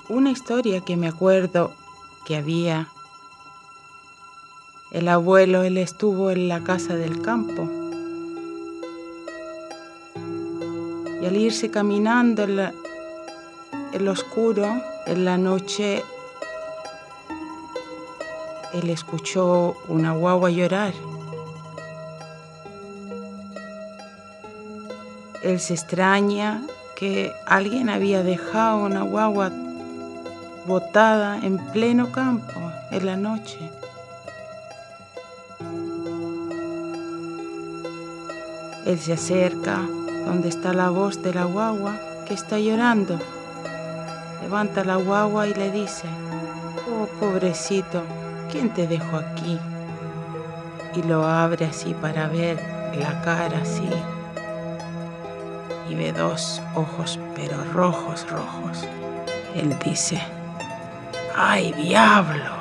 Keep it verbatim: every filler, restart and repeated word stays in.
una historia que me acuerdo que había. El abuelo, él estuvo en la casa del campo. Y al irse caminando en, la, en lo oscuro, en la noche, él escuchó una guagua llorar. Él se extraña que alguien había dejado una guagua botada en pleno campo en la noche. Él se acerca donde está la voz de la guagua que está llorando. Levanta la guagua y le dice: oh, pobrecito, ¿quién te dejó aquí? Y lo abre así para ver la cara así. Y ve dos ojos, pero rojos, rojos. Él dice: ¡ay, diablo!